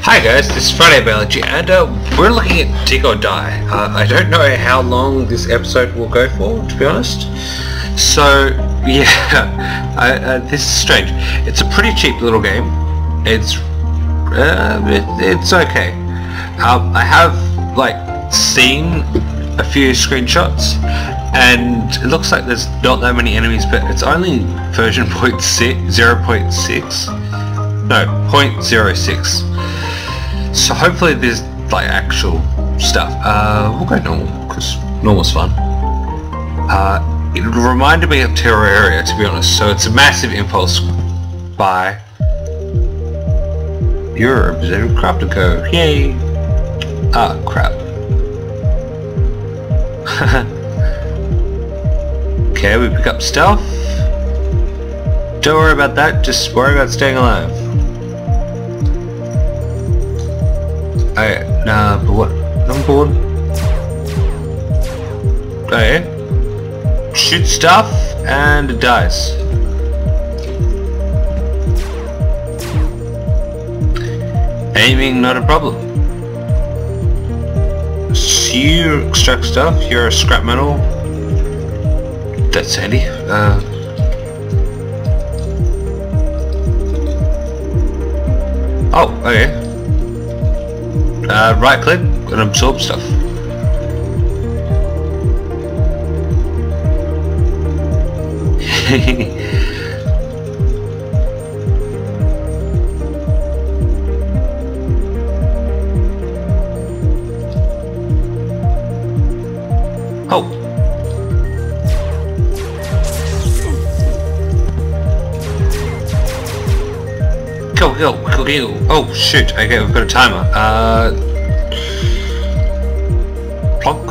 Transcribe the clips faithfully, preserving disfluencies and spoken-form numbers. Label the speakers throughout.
Speaker 1: Hi guys, this is Friday Biology, and uh, we're looking at DigOrDie. Uh, I don't know how long this episode will go for, to be honest. So, yeah, I, uh, this is strange. It's a pretty cheap little game. It's, uh, it, it's okay. Um, I have, like, seen a few screenshots, and it looks like there's not that many enemies, but it's only version zero point six. No, zero point zero six. So hopefully there's like actual stuff. Uh, we'll go normal, because normal's fun. Uh, it reminded me of Terraria, to be honest, so it's a massive impulse buy. You're Observer Crafting Co. Yay! Ah, crap. Okay, we pick up stuff. Don't worry about that, just worry about staying alive. Alright, nah, but what? Number one. Okay. Shoot stuff and it dies. Aiming, not a problem. So you extract stuff, you're a scrap metal. That's handy. Uh, oh, okay. Uh, right click and absorb stuff. Oh. Go, go, go, go. Oh shoot, okay, we've got a timer. Uh, plonk.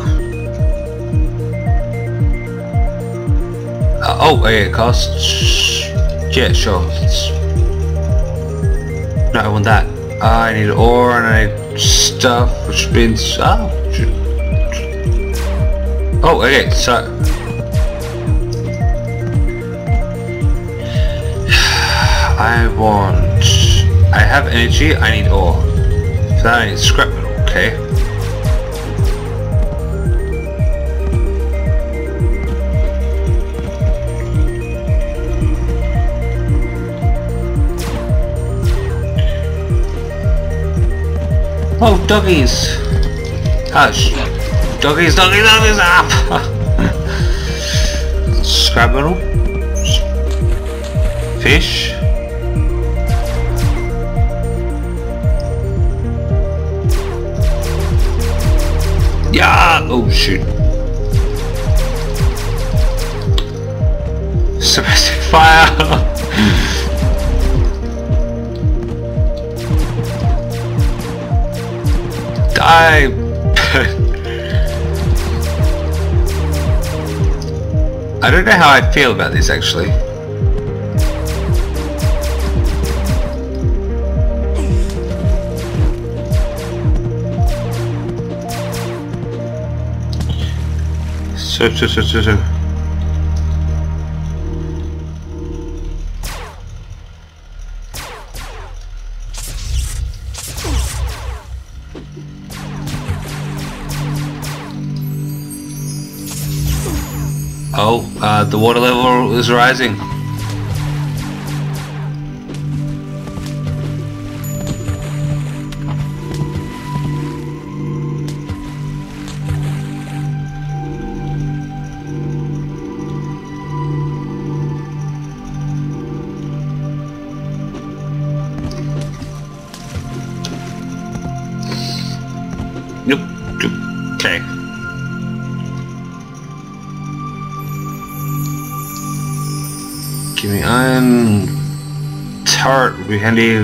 Speaker 1: Uh, oh, okay, cost. Yeah, sure. Let's... No, I want that. Uh, I need ore and I need stuff, which means... Ah, shoot. Oh, okay, so... I want... I have energy, I need ore. So I need scrap metal, okay. Oh, doggies! Hush. Doggies, doggies, doggies, up! Scrap metal. Fish. Yeah! Oh shoot. Suppressing fire! Die! I don't know how I feel about this actually. So, so, so, so, so. Oh, uh, the water level is rising. Nope. Okay. Give me iron. Turret would be handy.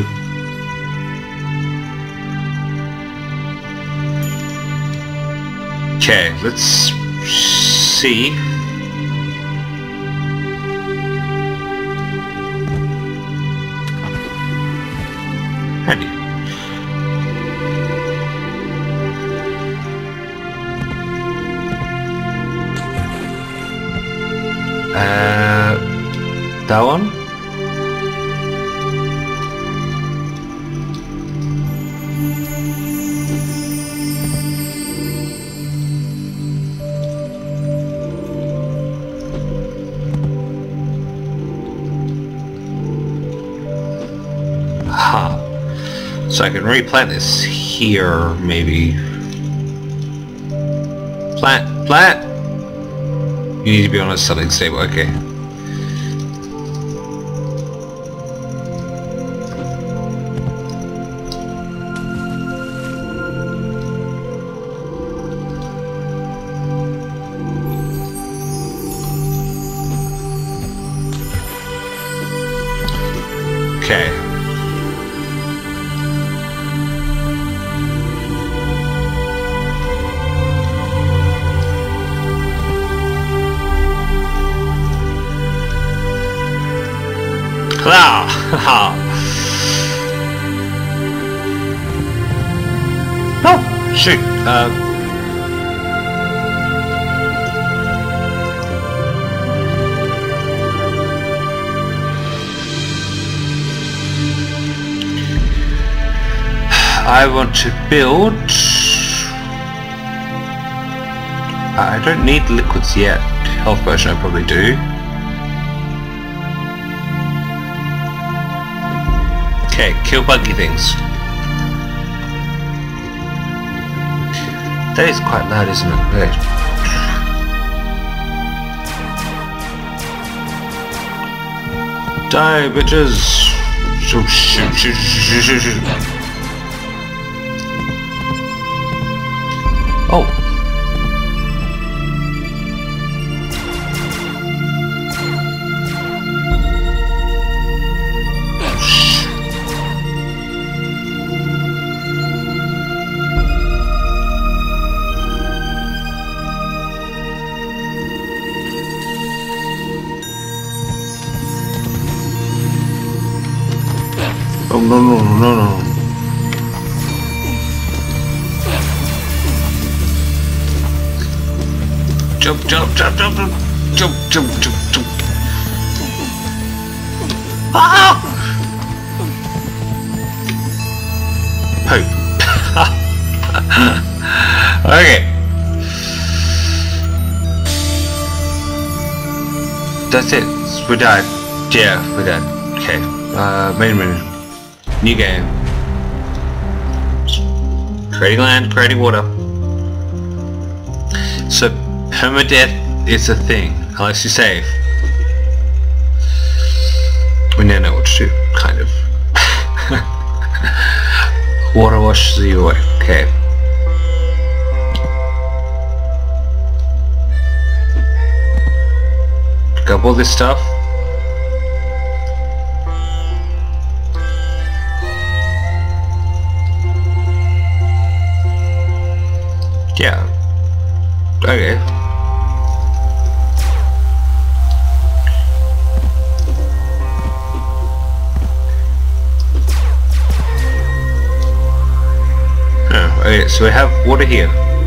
Speaker 1: Okay, let's see. Handy. Uh, that one? So I can replant this here, maybe. Plant, plant! You need to be on a something stable, okay. Okay. Haha! Oh, shoot. Uh, I want to build. I don't need liquids yet. Health potion I probably do. Okay, kill buggy things. That is quite loud, isn't it? Right. Die, bitches! Shoot, shoot, shoot, shoot, shoot, shoot. Oh. Oh no no no no! Jump jump jump jump jump jump jump jump jump! Ah! Hope. Okay. That's it. We're done. Yeah, we're done. Okay. Uh, main menu. New game. Creating land, creating water. So permadeath is a thing, unless you save. We now know what to do, kind of. Water washes you away. Okay. Pick up all this stuff. Yeah. Okay. Oh, okay, so we have water here.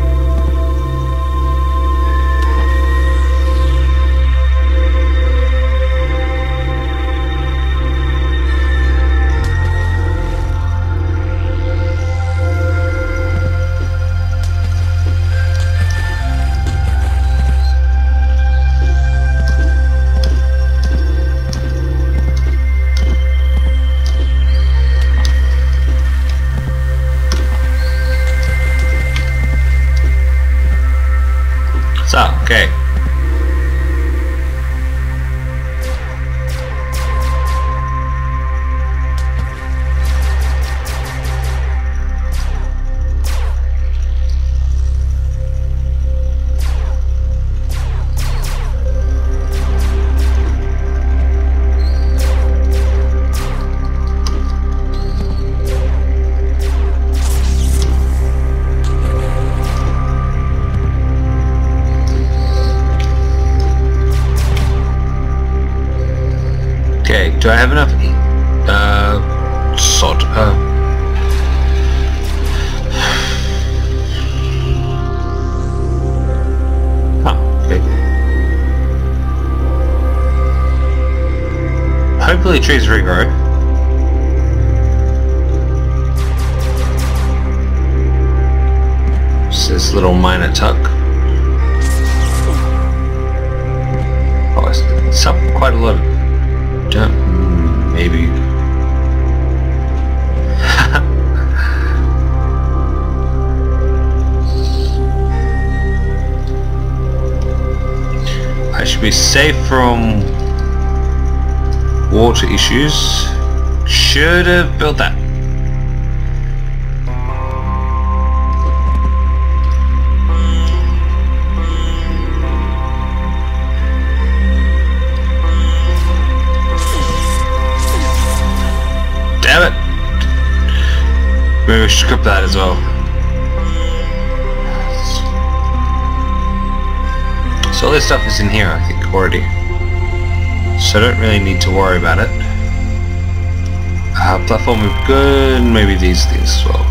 Speaker 1: Okay. Okay, do I have enough uh, sod? Uh, oh, okay. Hopefully trees regrow. Just this little minor tuck. Oh, it's, it's up quite a lot of... Maybe. be safe from water issues. Should have built that. Damn it! Maybe we should script that as well. So all this stuff is in here, I think, already. So I don't really need to worry about it. Uh, platform is good, maybe these things as well.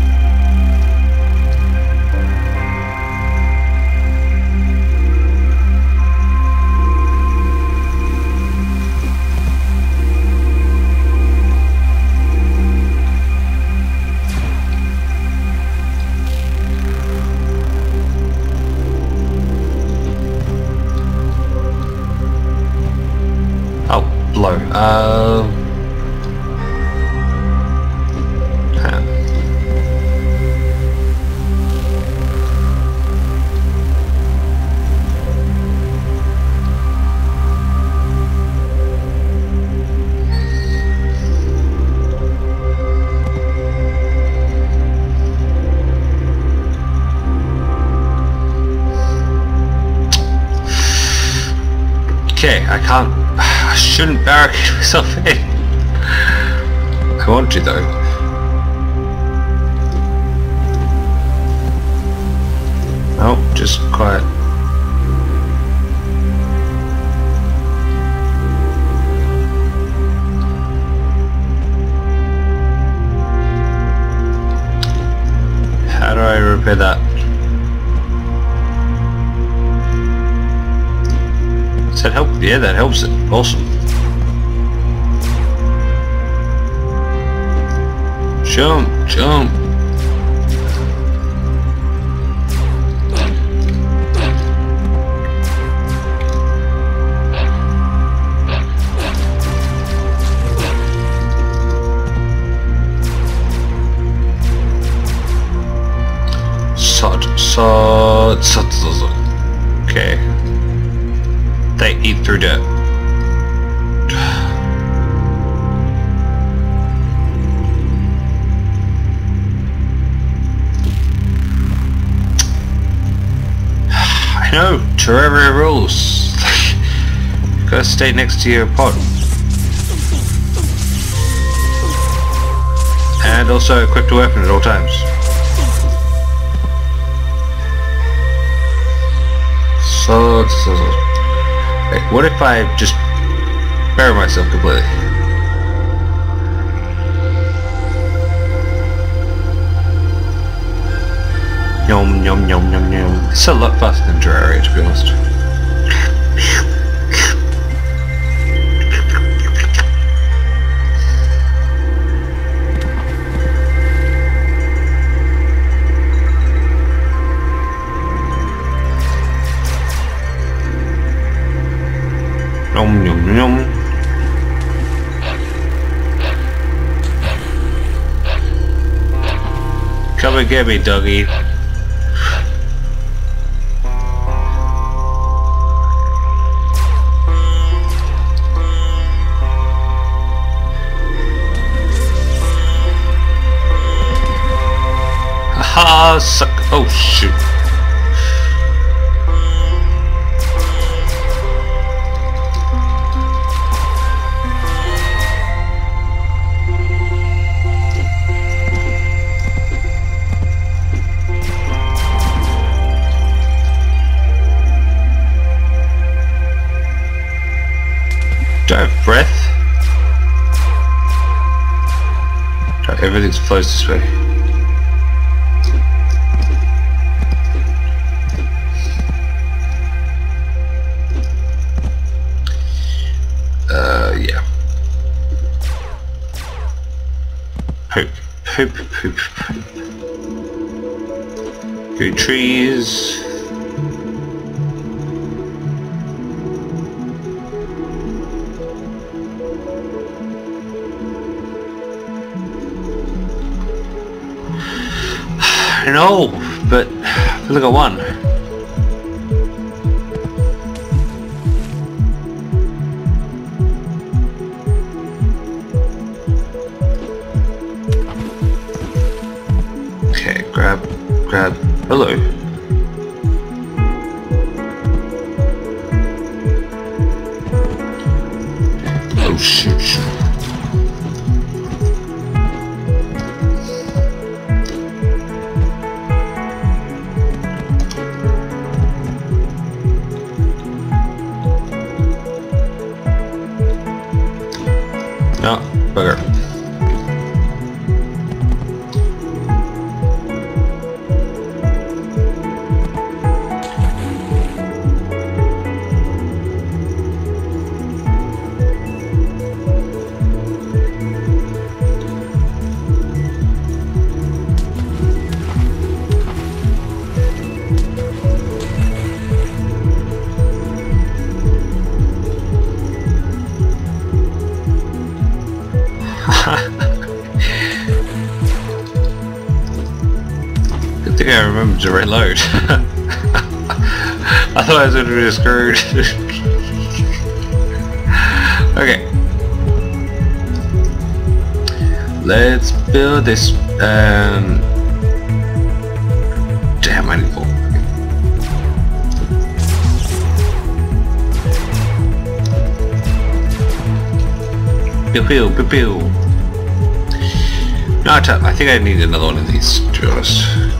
Speaker 1: Blow. Uh, huh. Okay, I can't. I shouldn't barricade myself in. I want to though. Oh, just quiet. How do I repair that? Does that help? Yeah, that helps it. Awesome. Jump, jump. Sod, sod, sod, sod. Okay. They eat through dirt. I know, Terraria rules. You gotta stay next to your pod. And also equip the weapon at all times. So, so, so. Wait, what if I just bury myself completely? Yum yum yum yum yum. It's a lot faster than Terraria, to be honest. Yum yum yum. Come and get me, doggy. Haha, suck. Oh shoot. Do I have breath? No, everything flows this way. Uh, yeah. Poop, poop, poop, poop. Good trees. I know, but I feel like I won. grab, grab. Hello. Oh shoot. No, bugger. Good thing I remembered to reload. I thought I was going to be screwed. Okay. Let's build this. Um, damn, I need four. Pew pew pew pew. No, I think I need another one of these, to be honest.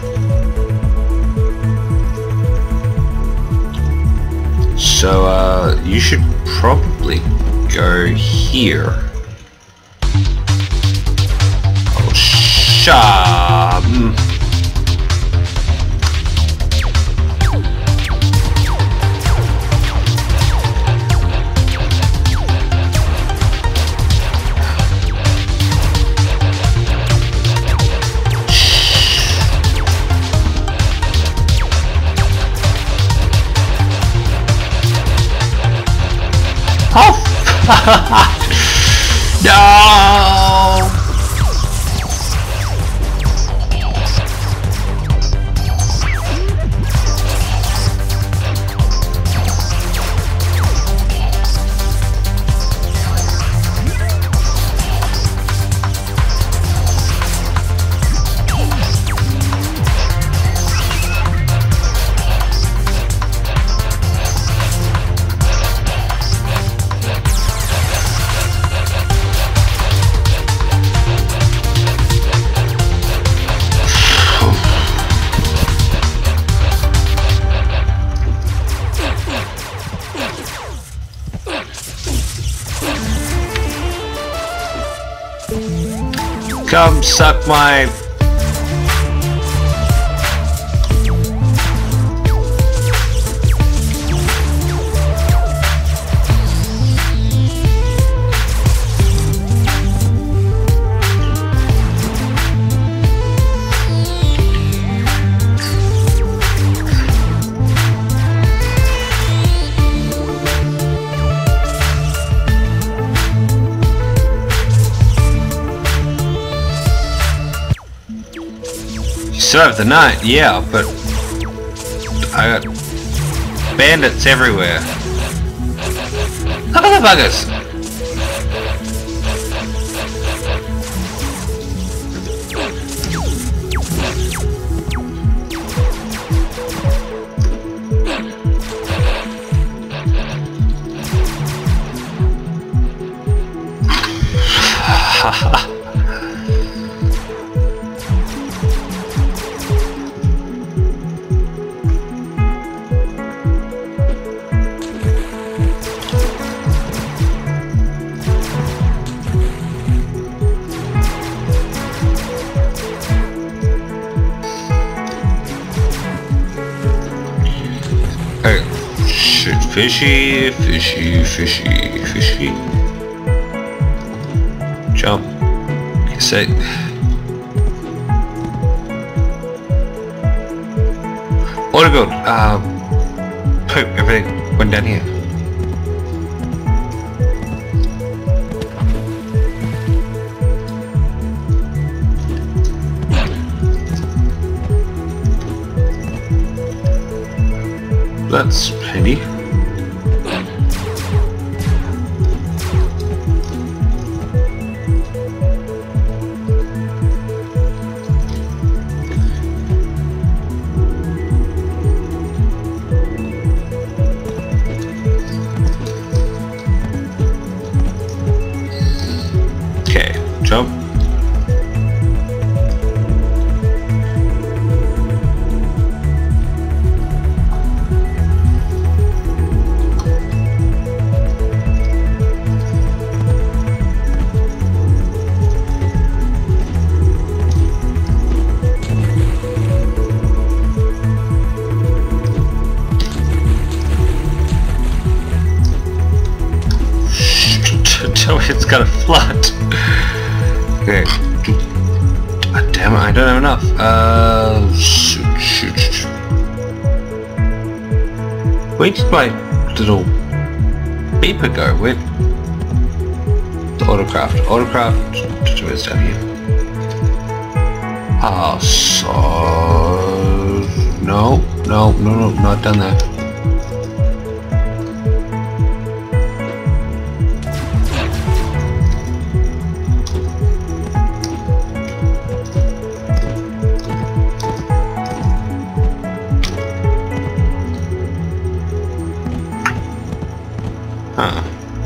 Speaker 1: So, uh, you should probably go here. Oh, shut. Mm. Oh! No! Come suck my... Survive the night, yeah, but I got bandits everywhere. Look at the buggers! Haha. Fishy, fishy, fishy, fishy. Jump. Okay, set. Auto build. Uh, poop. Everything went down here. That's handy. gonna flood. Okay. Oh, damn it, I don't have enough. Uh, shoot, shoot, shoot. Where did my little beeper go? Where? The autocraft. Autocraft. Where's down here? Ah, so no, no, no, no, not down there. Huh.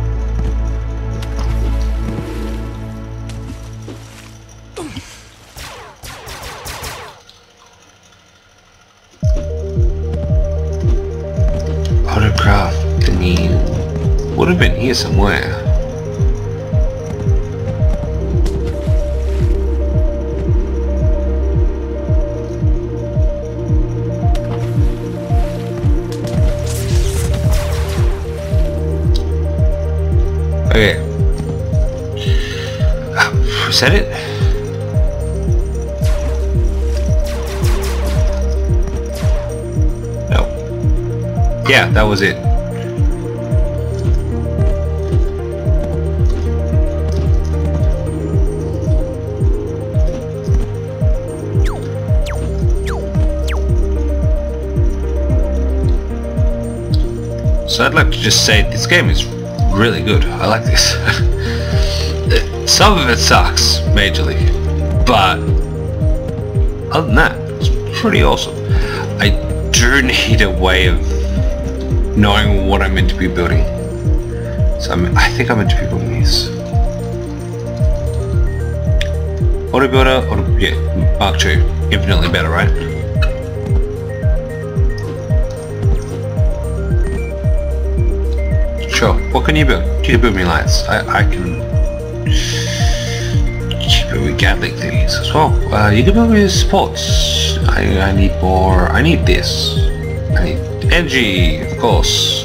Speaker 1: Autocraft thingy would have been here somewhere. Okay. Uh, was that it? No. Yeah, that was it. So I'd like to just say this game is really good. I like this. Some of it sucks majorly, but other than that, it's pretty awesome. I do need a way of knowing what I'm meant to be building. So I'm, I think I'm meant to be building this. Auto builder, auto, yeah, Mark two, infinitely better, right? Sure. What can you build? You can build me lights. I, I can build me Gatling things as well. Uh, you can build me supports. I, I need more. I need this. I need energy, of course.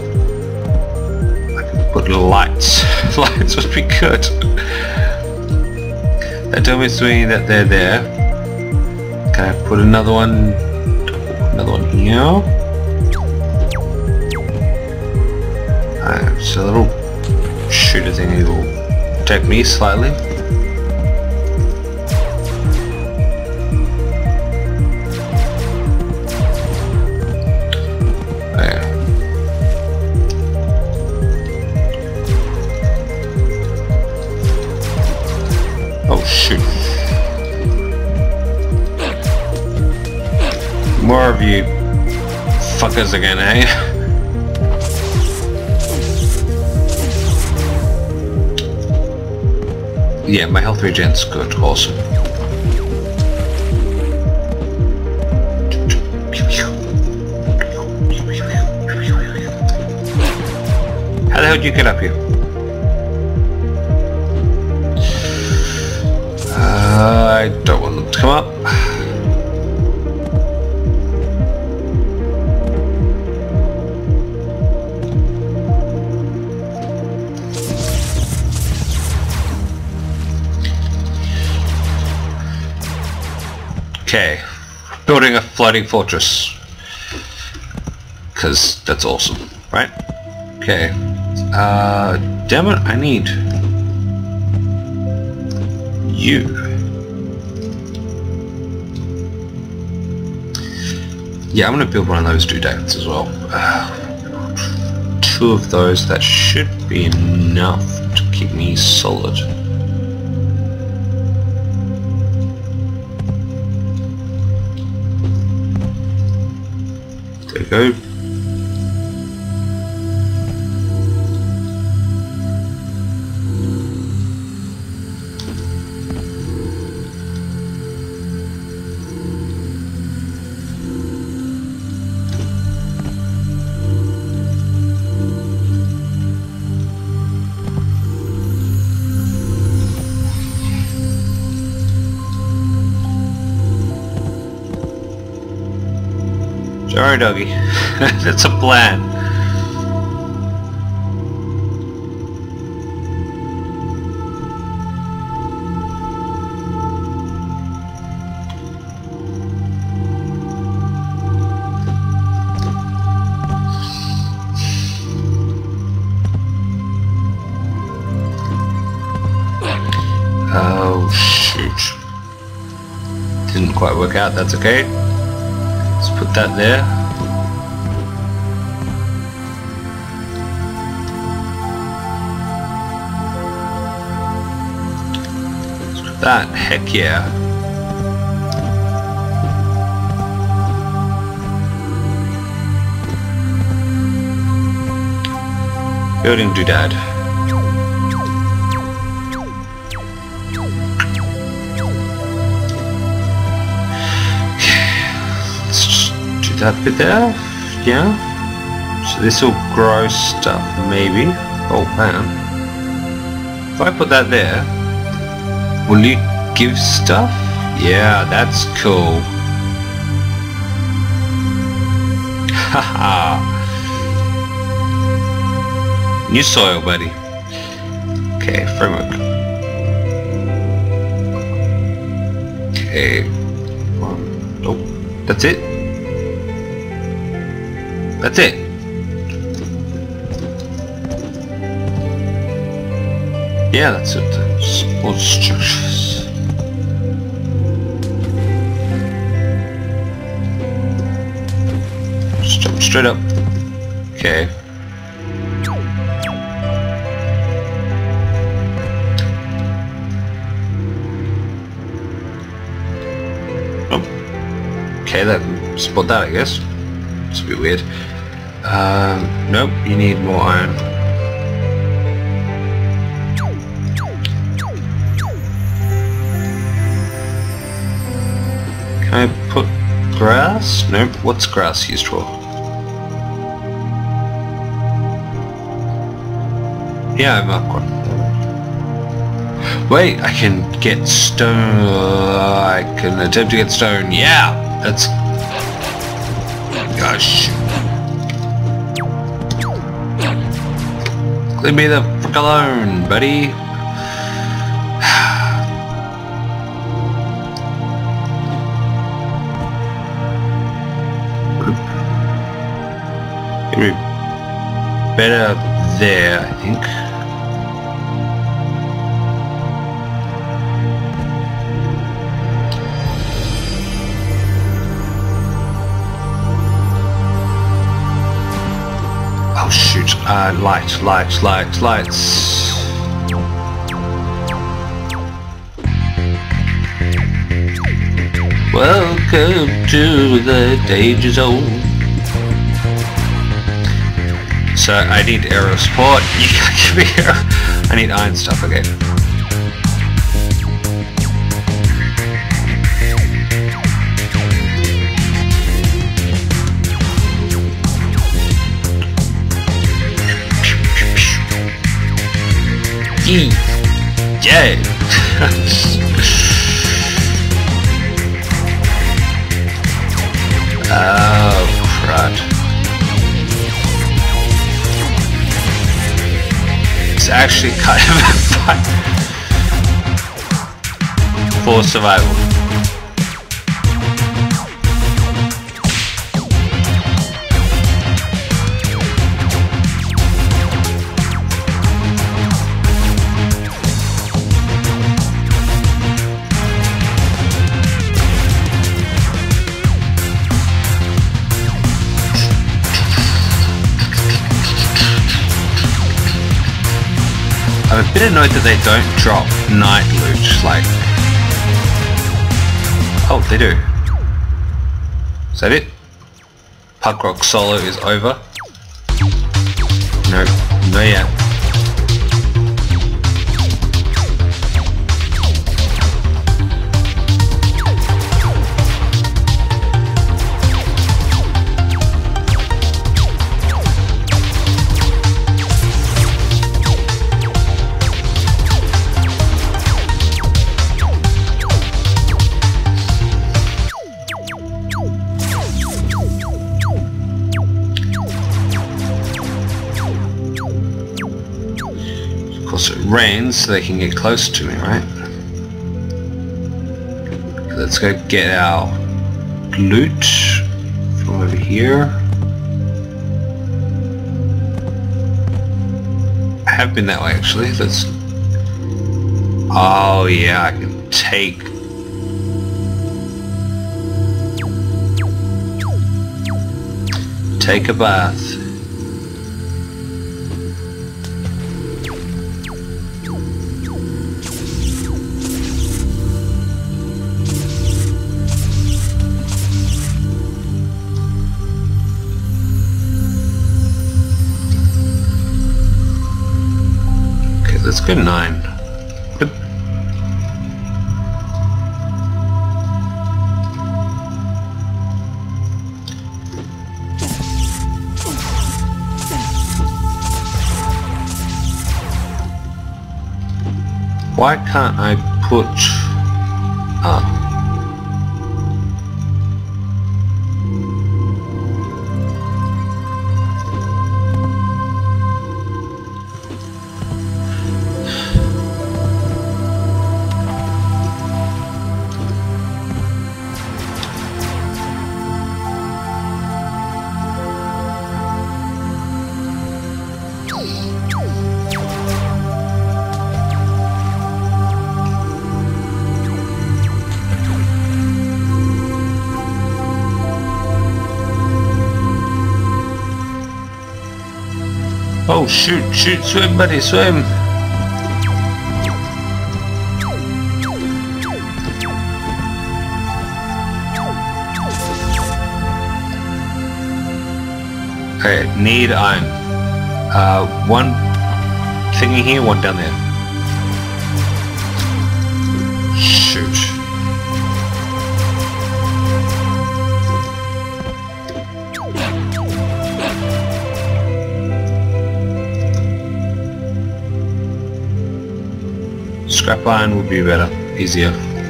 Speaker 1: I can put lights. Lights would be good. That tells me three that they're there. Can I put another one? Another one here. So the little shooter thing will protect me slightly. There. Oh shoot. More of you fuckers again, eh? Yeah, my health regen's good, awesome. How the hell did you get up here? Uh, I don't want them to come up. Okay, building a floating fortress, because that's awesome, right? Okay, uh, damn it, I need you. Yeah, I'm gonna build one of those doodads as well. Uh, two of those, that should be enough to keep me solid. There we go. Sorry, doggy. That's a plan. didn't quite work out, that's okay. Let's put that there. Let's put that, heck yeah. Building doodad. Let's just do that bit there. Yeah. So this will grow stuff, maybe. Oh man. If I put that there, will you give stuff? Yeah, that's cool. Haha. New soil, buddy. Okay, framework. Okay. One. Nope. That's it. That's it. Yeah, that's it. Support structures. Just jump straight up. Okay. Okay, that spot that I guess. It's a bit weird. Um, nope, you need more iron. Can I put grass? Nope, what's grass used for? Yeah, I marked one. Wait, I can get stone. I can attempt to get stone. Yeah! That's... Gosh. Leave me the frick alone, buddy. Maybe better there, I think. Oh shoot, uh, light, light, light, lights. Welcome to the danger zone. So I need aero support, you can't give me aero. I need iron stuff, okay. Yee! Yeah! Oh, crud. It's actually kind of a fight for survival. I'm a bit annoyed that they don't drop night loot, like... Oh, they do. Is that it? Pug Rock Solo is over? No, no yet. It rains so they can get close to me, right? Let's go get our loot from over here. I have been that way actually. Let's... Oh yeah, I can take take a bath. Okay, let's go nine. But why can't I put up? Oh shoot, shoot, swim buddy, swim! Okay, need iron. Uh, one thingy here, one down there. Shoot. Scrap iron would be better, easier.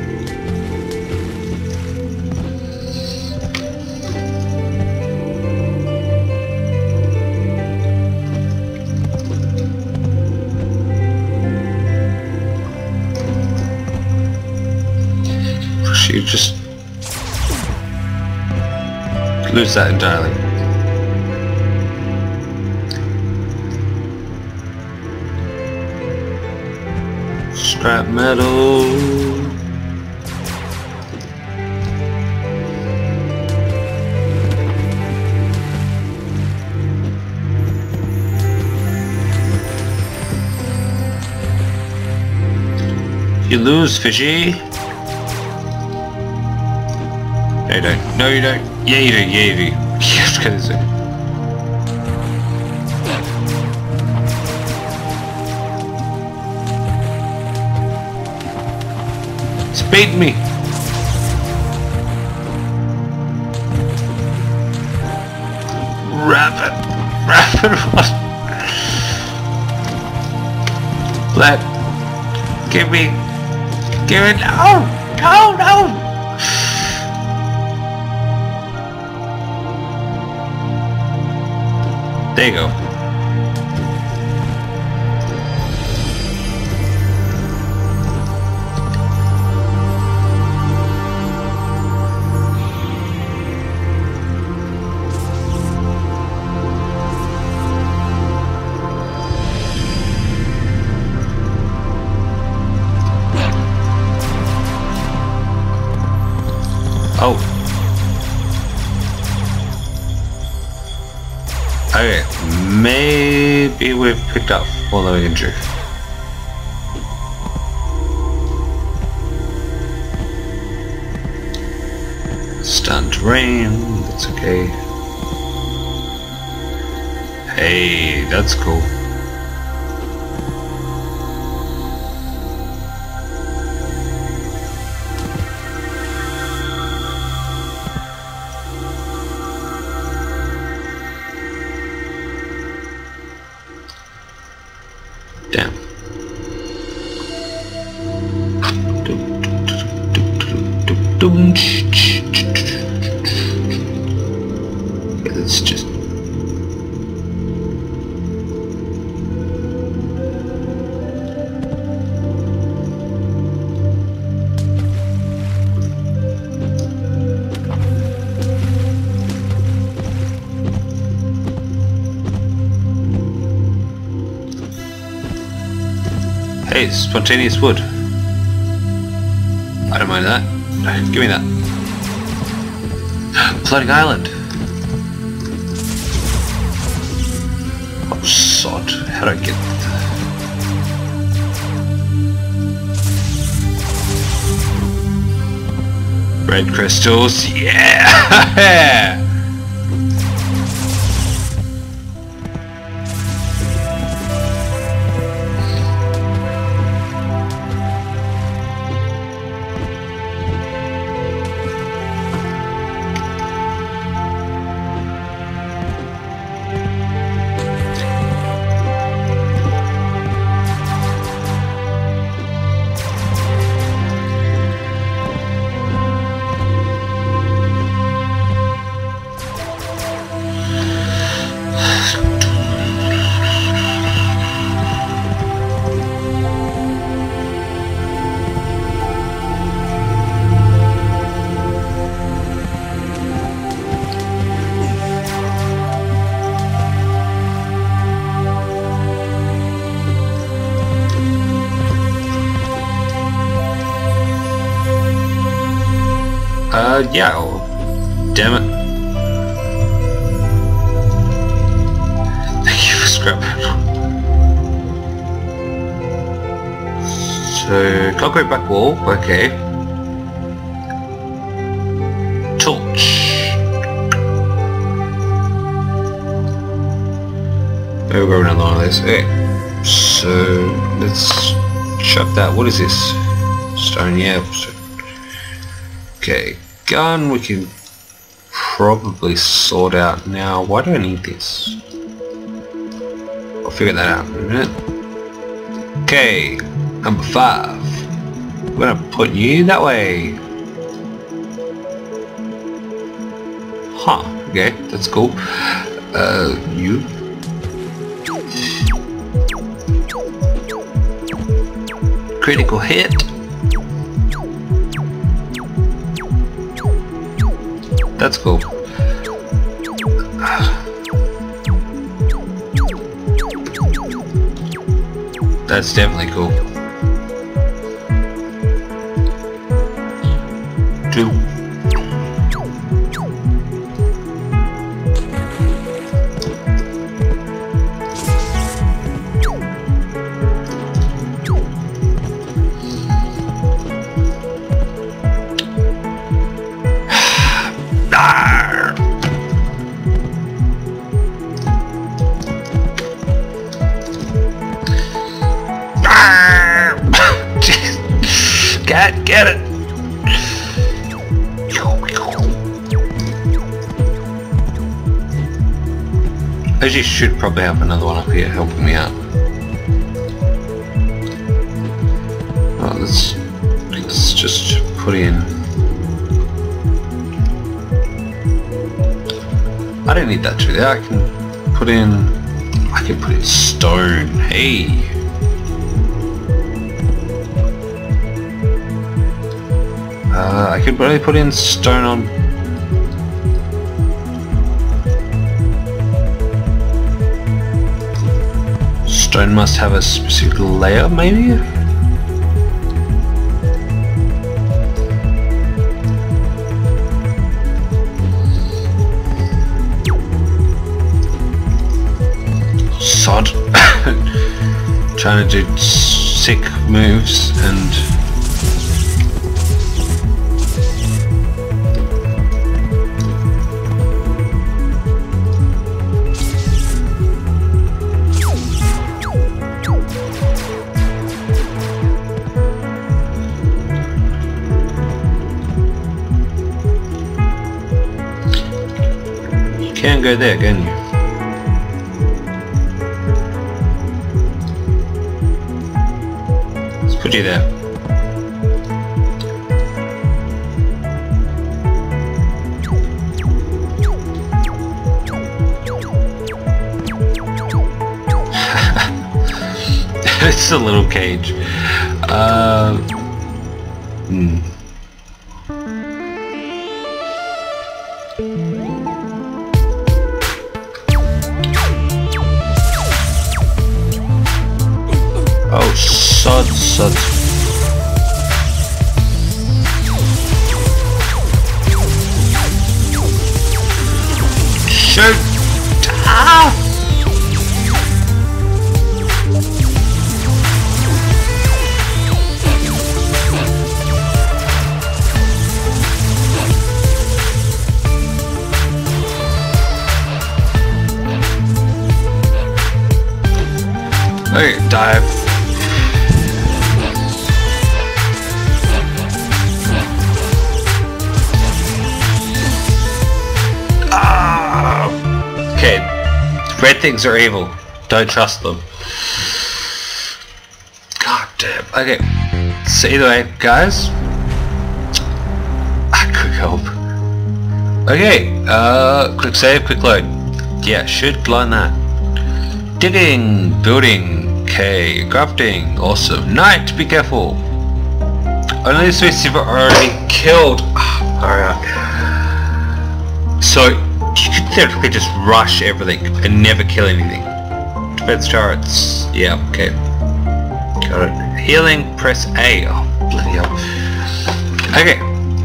Speaker 1: You just lose that entirely. Scrap metal. You lose, fishy. No, you don't. No, you don't. Yeah, you do. Yeah, you do. Yes, get this in. Speed me. Rapid. Rapid. Let. Give me. Give it. No. No, no. There you go. Oh. Okay, maybe we've picked up all the injury. Stunned rain, that's okay. Hey, that's cool. Damn. Okay, let's just Hey, spontaneous wood. I don't mind that. Give me that. Floating island. sod. How do I get... Red crystals, yeah! Uh, yeah, oh, damn it. Thank you for scrap. So, concrete back wall, okay. Torch. Maybe we'll go another one of those. Okay. So, let's chuck that. What is this? Stone, yeah. Okay. Gun we can probably sort out now. Why do I need this? I'll figure that out in a minute. Okay, number five. I'm gonna put you that way. Huh, okay, that's cool. Uh, you. Critical hit. That's cool. That's definitely cool. Two. Get, get it! Actually, should probably have another one up here helping me out. Oh, let's, let's just put in... I don't need that to there. I can put in... I can put in stone. Hey! Uh, I could probably put in stone on. Stone must have a specific layer, maybe? Sod. Trying to do sick moves and... Can't go there, can you? Let's put you there. It's a little cage. Uh, hmm. Oh, sod, sod. Shoot! Ah! Okay, dive. Ah! Okay, red things are evil. Don't trust them. God damn. Okay, so either way, guys, I could help. Okay, uh, quick save, quick load. Yeah, should line that. Digging, building, okay, crafting, awesome. Night, be careful. Only the Swiss you've already killed. Alright. So, you could theoretically just rush everything and never kill anything. Defense turrets, yeah, okay. Got it. Healing, press A. Oh, bloody hell. Okay.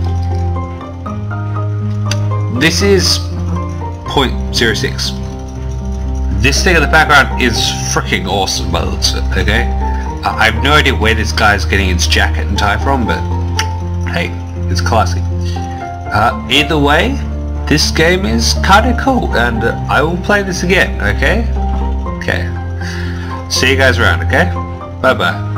Speaker 1: This is zero point zero six. This thing in the background is freaking awesome by the looks of it, okay? I have no idea where this guy's getting his jacket and tie from, but hey, it's classy. Uh, either way, this game is kinda cool, and uh, I will play this again, okay? Okay. See you guys around, okay? Bye bye.